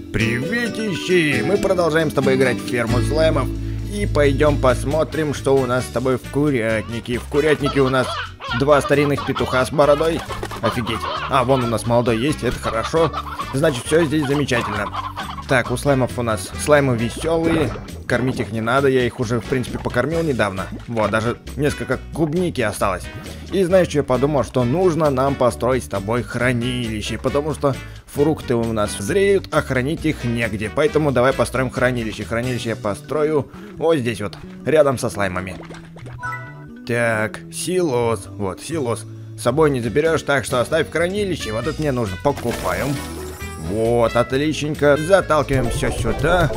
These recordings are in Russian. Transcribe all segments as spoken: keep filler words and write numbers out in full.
Приветищи! Мы продолжаем с тобой играть в ферму слаймов. И пойдем посмотрим, что у нас с тобой в курятнике. В курятнике у нас два старинных петуха с бородой. Офигеть. А, вон у нас молодой есть, это хорошо. Значит, все здесь замечательно. Так, у слаймов у нас слаймы веселые. Кормить их не надо, я их уже, в принципе, покормил недавно. Вот, даже несколько клубники осталось. И знаешь, что я подумал? Что нужно нам построить с тобой хранилище. Потому что фрукты у нас зреют, а хранить их негде. Поэтому давай построим хранилище. Хранилище я построю вот здесь вот, рядом со слаймами. Так, силос. Вот, силос. С собой не заберешь, так что оставь в хранилище. Вот это мне нужно. Покупаем. Вот, отличненько. Заталкиваем все сюда.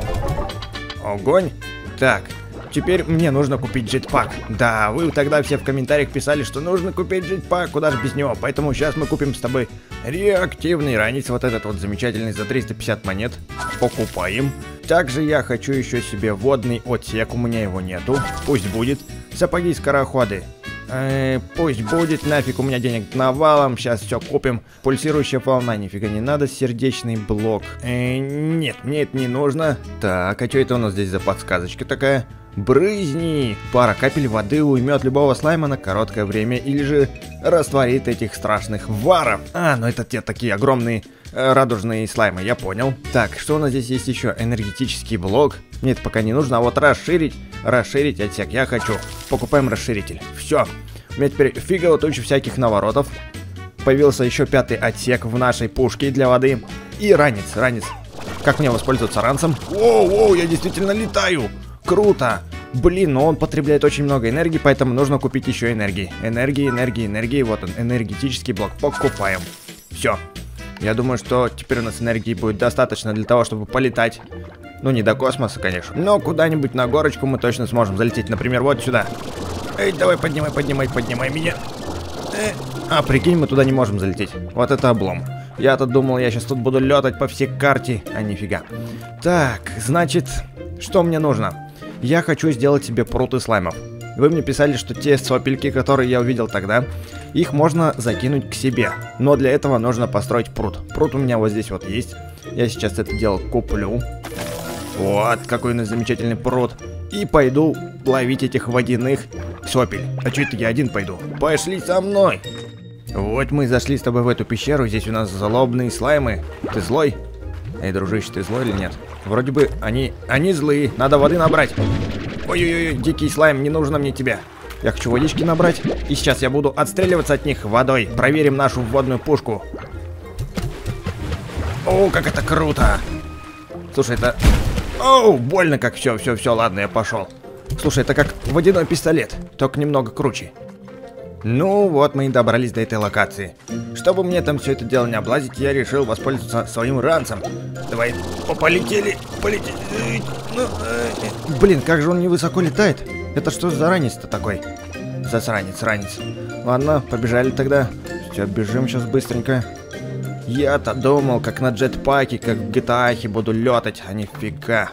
Огонь. Так, теперь мне нужно купить джетпак. Да, вы тогда все в комментариях писали, что нужно купить джетпак, куда же без него. Поэтому сейчас мы купим с тобой реактивный ранец, вот этот вот замечательный, за триста пятьдесят монет. Покупаем. Также я хочу еще себе водный отсек, у меня его нету. Пусть будет. Сапоги-скороходы. Э, пусть будет, нафиг, у меня денег навалом, сейчас все купим. Пульсирующая волна, нифига не надо, сердечный блок. Э, нет, мне это не нужно. Так, а что это у нас здесь за подсказочка такая? Брызни! Пара капель воды уймет любого слайма на короткое время или же растворит этих страшных варов. А, ну это те такие огромные э, радужные слаймы, я понял. Так, что у нас здесь есть еще? Энергетический блок. Мне это пока не нужно, а вот расширить, расширить отсек я хочу. Покупаем расширитель. Все. У меня теперь фигово туча всяких наворотов. Появился еще пятый отсек в нашей пушке для воды. И ранец, ранец. Как мне воспользоваться ранцем? Воу-воу, я действительно летаю! Круто! Блин, но он потребляет очень много энергии, поэтому нужно купить еще энергии. Энергии, энергии, энергии. Вот он, энергетический блок. Покупаем. Все. Я думаю, что теперь у нас энергии будет достаточно для того, чтобы полетать. Ну, не до космоса, конечно. Но куда-нибудь на горочку мы точно сможем залететь. Например, вот сюда. Эй, давай, поднимай, поднимай, поднимай меня. Э, а, прикинь, мы туда не можем залететь. Вот это облом. Я-то думал, я сейчас тут буду летать по всей карте. А нифига. Так, значит, что мне нужно? Я хочу сделать себе пруд из слаймов. Вы мне писали, что те сопельки, которые я увидел тогда, их можно закинуть к себе. Но для этого нужно построить пруд. Пруд у меня вот здесь вот есть. Я сейчас это дело куплю. Вот, какой у нас замечательный пруд. И пойду ловить этих водяных сопель. А что это я один пойду? Пошли со мной. Вот мы зашли с тобой в эту пещеру. Здесь у нас злобные слаймы. Ты злой? Эй, дружище, ты злой или нет? Вроде бы они, они злые. Надо воды набрать. Ой-ой-ой, дикий слайм, не нужно мне тебя. Я хочу водички набрать. И сейчас я буду отстреливаться от них водой. Проверим нашу водную пушку. О, как это круто. Слушай, это... Оу, больно как все, все, все, ладно, я пошел. Слушай, это как водяной пистолет, только немного круче. Ну вот мы и добрались до этой локации. Чтобы мне там все это дело не облазить, я решил воспользоваться своим ранцем. Давай, полетели, полетели. Блин, как же он невысоко летает. Это что за ранец-то такой? Засранец, ранец. Ладно, побежали тогда. Все, бежим сейчас быстренько. Я-то думал, как на джетпаке, как в джи ти эй буду летать, а нифига.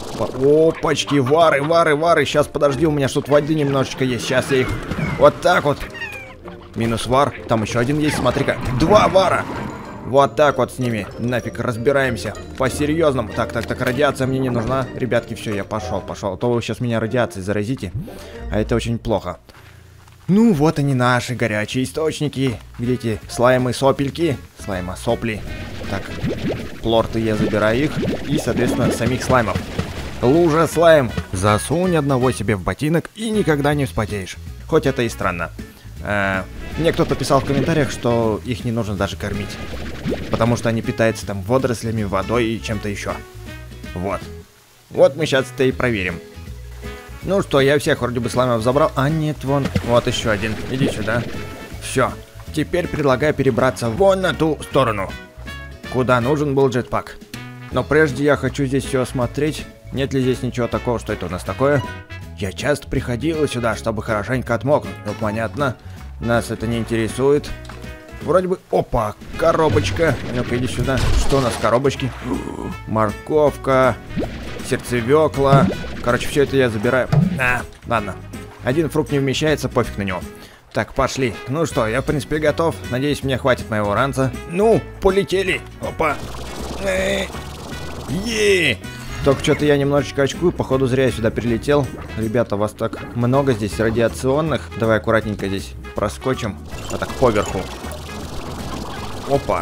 Опачки, вары, вары, вары. Сейчас, подожди, у меня что-то воды немножечко есть. Сейчас я их вот так вот. Минус вар. Там еще один есть, смотри-ка. Два вара. Вот так вот с ними. Нафиг разбираемся. По-серьезному. Так, так, так, радиация мне не нужна. Ребятки, все, я пошел, пошел. А то вы сейчас меня радиацией заразите. А это очень плохо. Ну, вот они наши горячие источники. Где эти слаймы-сопельки? Слайма-сопли. Так, плорты я забираю их. И, соответственно, самих слаймов. Лужа слайм. Засунь одного себе в ботинок и никогда не вспотеешь. Хоть это и странно. Э, мне кто-то писал в комментариях, что их не нужно даже кормить. Потому что они питаются там водорослями, водой и чем-то еще. Вот. Вот мы сейчас это и проверим. Ну что, я всех вроде бы слаймов забрал. А нет, вон. Вот еще один. Иди сюда. Все. Теперь предлагаю перебраться вон на ту сторону. Куда нужен был джетпак. Но прежде я хочу здесь все осмотреть. Нет ли здесь ничего такого, что это у нас такое? Я часто приходила сюда, чтобы хорошенько отмокнуть. Ну, понятно. Нас это не интересует. Вроде бы... Опа, коробочка. Ну-ка, иди сюда. Что у нас в коробочке? Морковка. Сердцевекла. Короче, все это я забираю. А, ладно. Один фрукт не вмещается, пофиг на него. Так, пошли. Ну что, я в принципе готов. Надеюсь, мне хватит моего ранца. Ну, полетели. Опа. Е! Только что-то я немножечко очкую, походу зря я сюда прилетел. Ребята, вас так много здесь радиационных. Давай аккуратненько здесь проскочим. А так поверху. Опа.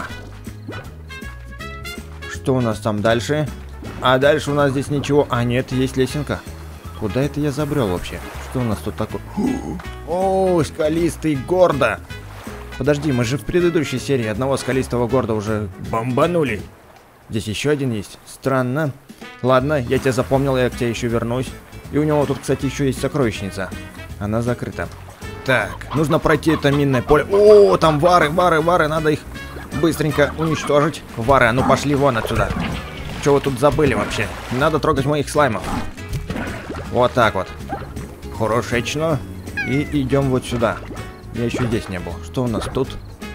Что у нас там дальше? А дальше у нас здесь ничего. А нет, есть лесенка. Куда это я забрел вообще? Что у нас тут такое? О, скалистый гордо. Подожди, мы же в предыдущей серии одного скалистого горда уже бомбанули. Здесь еще один есть. Странно. Ладно, я тебя запомнил, я к тебе еще вернусь. И у него тут, кстати, еще есть сокровищница. Она закрыта. Так, нужно пройти это минное поле. О, там вары, вары, вары, надо их быстренько уничтожить. Вары, а ну пошли вон отсюда. Что вы тут забыли вообще? Не надо трогать моих слаймов. Вот так вот. Хорошечно. И идем вот сюда. Я еще здесь не был. Что у нас тут?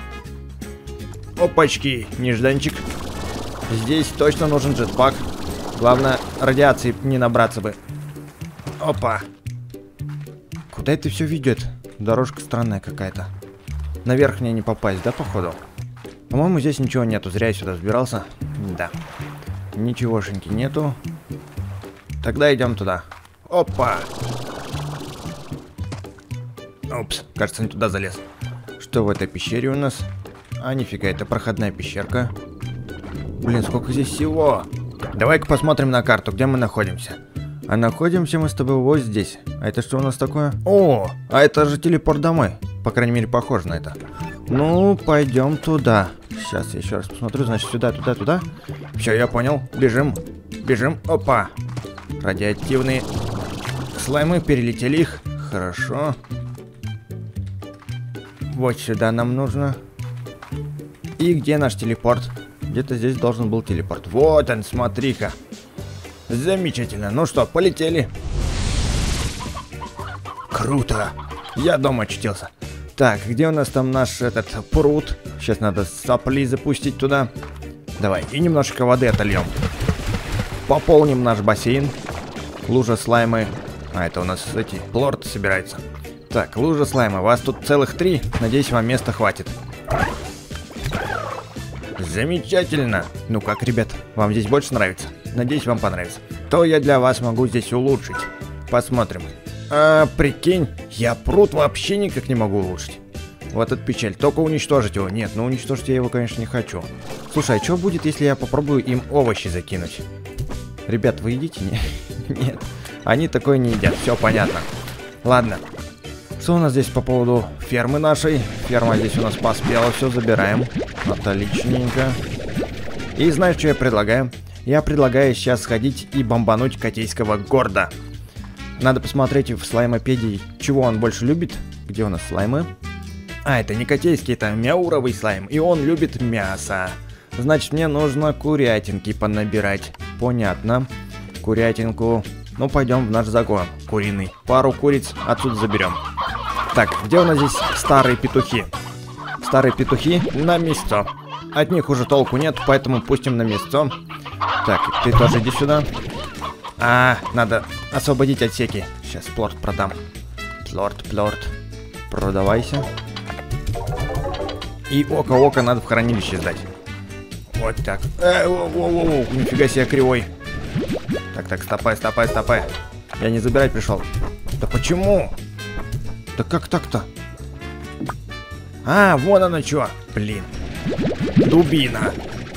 Опачки, нежданчик. Здесь точно нужен джетпак. Главное, радиации не набраться бы. Опа. Куда это все ведет? Дорожка странная какая-то. Наверх мне не попасть, да, походу? По-моему, здесь ничего нету. Зря я сюда сбирался. Да. Ничегошеньки нету. Тогда идем туда. Опа. Опс, кажется, не туда залез. Что в этой пещере у нас? А, нифига, это проходная пещерка. Блин, сколько здесь всего. Давай-ка посмотрим на карту, где мы находимся. А находимся мы с тобой вот здесь. А это что у нас такое? О, а это же телепорт домой. По крайней мере, похоже на это. Ну, пойдем туда. Сейчас я еще раз посмотрю. Значит, сюда, туда, туда. Все, я понял. Бежим. Бежим. Опа. Радиоактивные слаймы. Перелетели их. Хорошо. Вот сюда нам нужно. И где наш телепорт? Где-то здесь должен был телепорт. Вот он, смотри-ка. Замечательно. Ну что, полетели. Круто. Я дома очутился. Так, где у нас там наш этот пруд? Сейчас надо сопли запустить туда. Давай, и немножко воды отольем. Пополним наш бассейн. Лужа слаймы. А, это у нас эти плорты собираются. Так, лужа слайма. Вас тут целых три. Надеюсь, вам места хватит. Замечательно. Ну как, ребят, вам здесь больше нравится? Надеюсь, вам понравится. То я для вас могу здесь улучшить. Посмотрим. А, прикинь, я пруд вообще никак не могу улучшить. Вот это печаль. Только уничтожить его. Нет, ну уничтожить я его, конечно, не хочу. Слушай, а что будет, если я попробую им овощи закинуть? Ребят, вы едите? Нет. Они такое не едят. Все понятно. Ладно. Что у нас здесь по поводу фермы нашей? Ферма здесь у нас поспела. Все забираем. Отличненько. И знаешь, что я предлагаю? Я предлагаю сейчас сходить и бомбануть Котейского горда. Надо посмотреть в слаймопедии, чего он больше любит. Где у нас слаймы? А, это не котейский, это мяуровый слайм. И он любит мясо. Значит, мне нужно курятинки понабирать. Понятно. Курятинку. Ну, пойдем в наш загон куриный. Пару куриц отсюда заберем. Так, где у нас здесь старые петухи? Старые петухи на место. От них уже толку нет, поэтому пустим на место. Так, ты тоже иди сюда. А, надо освободить отсеки. Сейчас плорт продам. Плорт, плорт. Продавайся. И око-око надо в хранилище сдать. Вот так. Э, о, о, о, о, нифига себе кривой. Так, так, стопай, стопай, стопай. Я не забирать пришел. Да почему? Да как так-то? А, вон оно что. Блин. Дубина.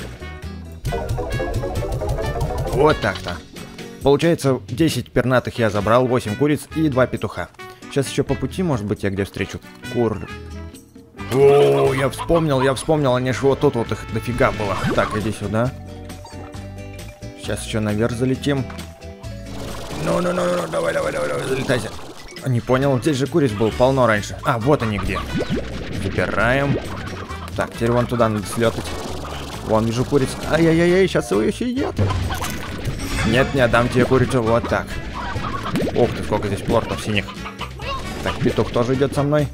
Вот так-то. Получается, десять пернатых я забрал, восемь куриц и два петуха. Сейчас еще по пути, может быть, я где встречу кур. О, я вспомнил, я вспомнил, они же вот тут вот их дофига было. Так, иди сюда. Сейчас еще наверх залетим. Ну-ну-ну, давай, давай, давай, давай, залетайся. Не понял, здесь же куриц было полно раньше. А, вот они где. Забираем. Так, теперь вон туда надо слетать. Вон, вижу куриц. Ай-яй-яй, сейчас его еще едят. Нет, не отдам тебе курицу, вот так. Ух ты, сколько здесь плортов синих. Так, петух тоже идет со мной.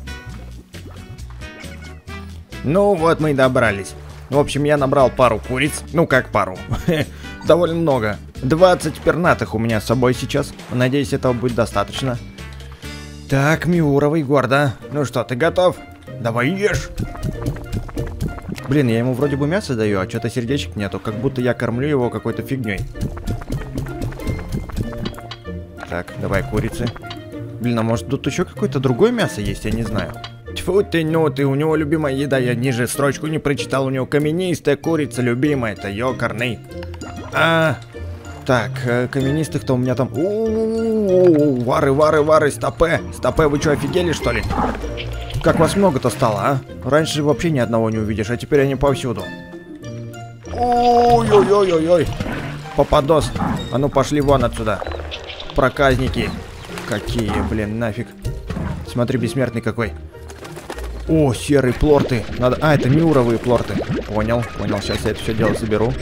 Ну вот мы и добрались. В общем, я набрал пару куриц. Ну как пару? Довольно много. двадцать пернатых у меня с собой сейчас. Надеюсь, этого будет достаточно. Так, мяуровый гордо. Ну что, ты готов? Давай ешь. Блин, я ему вроде бы мясо даю, а что-то сердечек нету. Как будто я кормлю его какой-то фигней. Так, давай курицы. Блин, а может тут еще какое-то другое мясо есть, я не знаю. Тьфу ты, ну ты, у него любимая еда, я ниже строчку не прочитал, у него каменистая курица любимая, это ёкарный. А, так, каменистых-то у меня там... У-у-у-у, вары, вары, вары, стопе, стопе, вы что, офигели, что ли? Как вас много-то стало, а? Раньше вообще ни одного не увидишь, а теперь они повсюду. Ой-ой-ой-ой-ой. Попадос, а ну пошли вон отсюда. Проказники. Какие, блин, нафиг. Смотри, бессмертный какой. О, серые плорты. Надо... А, это миуровые плорты. Понял, понял. Сейчас я это все дело заберу.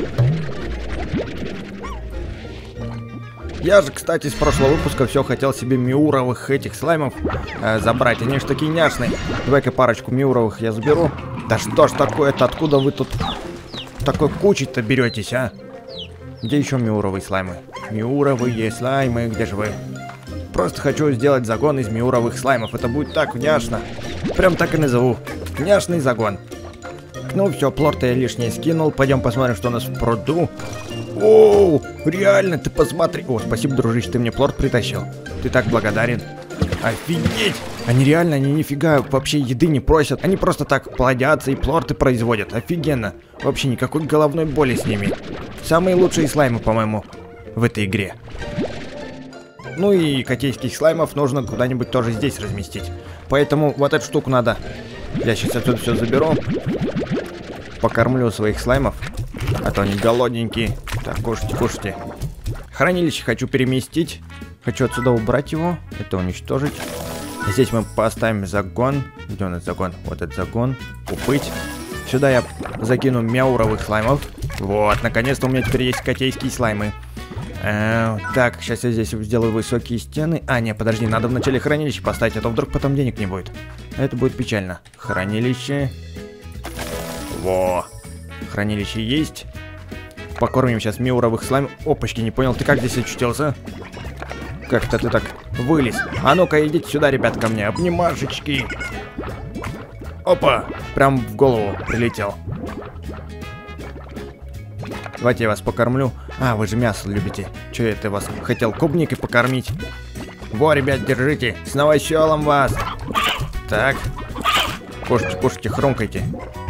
Я же, кстати, с прошлого выпуска все хотел себе миуровых этих слаймов э, забрать. Они же такие няшные. Давай-ка парочку миуровых я заберу. Да что ж такое-то? Откуда вы тут такой кучей-то беретесь, а? Где еще миуровые слаймы? Миуровые слаймы, где же вы? Просто хочу сделать загон из миуровых слаймов. Это будет так няшно. Прям так и назову. Няшный загон. Ну все, плорты я лишнее скинул. Пойдем посмотрим, что у нас в пруду. Оу, реально, ты посмотри. О, спасибо, дружище, ты мне плорт притащил. Ты так благодарен. Офигеть! Они реально, они нифига вообще еды не просят. Они просто так плодятся и плорты производят. Офигенно. Вообще никакой головной боли с ними. Самые лучшие слаймы, по-моему, в этой игре. Ну и котейских слаймов нужно куда-нибудь тоже здесь разместить. Поэтому вот эту штуку надо. Я сейчас отсюда все заберу. Покормлю своих слаймов. А то они голодненькие. Так, кушайте, кушайте. Хранилище хочу переместить. Хочу отсюда убрать его. Это уничтожить. Здесь мы поставим загон. Где у нас загон? Вот этот загон. Купить. Сюда я закину мяуровых слаймов. Вот, наконец-то у меня теперь есть котейские слаймы. Э, так, сейчас я здесь сделаю высокие стены. А, не, подожди, надо вначале хранилище поставить, а то вдруг потом денег не будет. Это будет печально. Хранилище. Во. Хранилище есть. Покормим сейчас миуровых слаймов. Опачки, не понял, ты как здесь очутился? Как-то ты так вылез. А ну-ка, идите сюда, ребят, ко мне. Обнимашечки. Опа, прям в голову прилетел. Давайте я вас покормлю. А, вы же мясо любите. Че это вас хотел клубникой покормить? Во, ребят, держите. С новоселом вас. Так. Кушайте, кушайте, хрумкайте.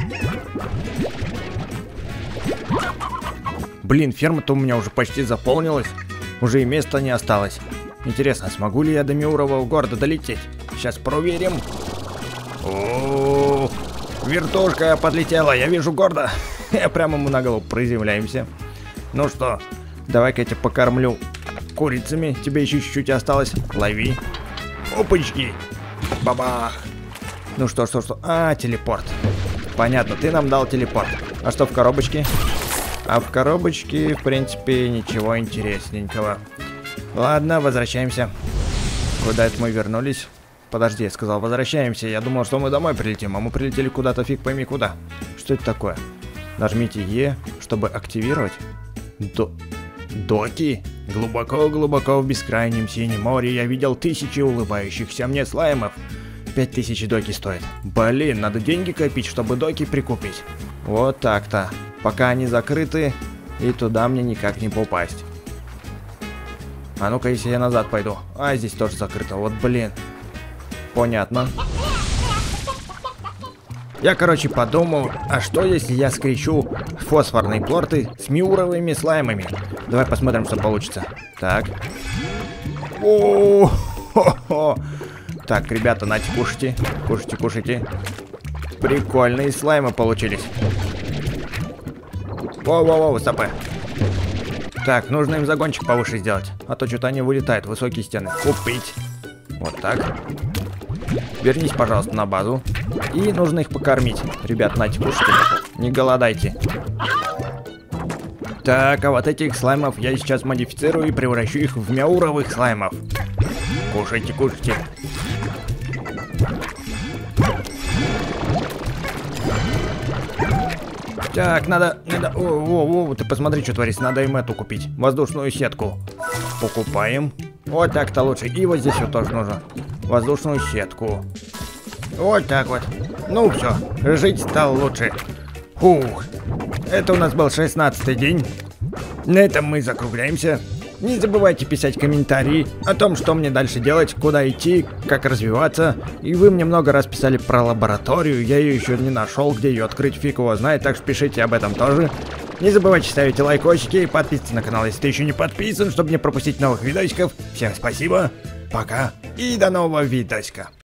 Блин, ферма-то у меня уже почти заполнилась. Уже и места не осталось. Интересно, смогу ли я до Миурового города долететь? Сейчас проверим. О, вертушка подлетела, я вижу города. Я прямо ему на голову приземляемся. Ну что, давай-ка я тебя покормлю курицами. Тебе еще чуть-чуть осталось. Лови. Опачки. Бабах. Ну что, что, что? А, телепорт. Понятно, ты нам дал телепорт. А что в коробочке? А в коробочке, в принципе, ничего интересненького. Ладно, возвращаемся. Куда это мы вернулись? Подожди, я сказал, возвращаемся. Я думал, что мы домой прилетим, а мы прилетели куда-то фиг пойми куда. Что это такое? Нажмите Е, чтобы активировать. До... Доки? Глубоко-глубоко в бескрайнем синем море я видел тысячи улыбающихся мне слаймов. Пять тысяч доки стоит. Блин, надо деньги копить, чтобы доки прикупить. Вот так-то. Пока они закрыты, и туда мне никак не попасть. А ну-ка, если я назад пойду. А, здесь тоже закрыто. Вот, блин. Понятно. Я, короче, подумал, а что если я скрещу фосфорные плорты с миуровыми слаймами? Давай посмотрим, что получится. Так. О-хо-хо. Так, ребята, нате, кушайте. Кушайте, кушайте. Прикольные слаймы получились. Воу-воу-воу, стопэ. Так, нужно им загончик повыше сделать. А то что-то они вылетают, высокие стены. Купить. Вот так. Вернись, пожалуйста, на базу. И нужно их покормить. Ребят, нате, кушайте. Не голодайте. Так, а вот этих слаймов я сейчас модифицирую и превращу их в мяуровых слаймов. Кушайте, кушайте. Так, надо, надо, о, о, о, ты посмотри, что творится, надо им эту купить, воздушную сетку. Покупаем. Вот так-то лучше, и вот здесь вот тоже нужно воздушную сетку. Вот так вот. Ну все, жить стало лучше. Фух, это у нас был шестнадцатый день. На этом мы закругляемся. Не забывайте писать комментарии о том, что мне дальше делать, куда идти, как развиваться. И вы мне много раз писали про лабораторию, я ее еще не нашел, где ее открыть, фиг его знает, так что пишите об этом тоже. Не забывайте ставить лайкосики и подписываться на канал, если ты еще не подписан, чтобы не пропустить новых видосиков. Всем спасибо, пока и до нового видосика.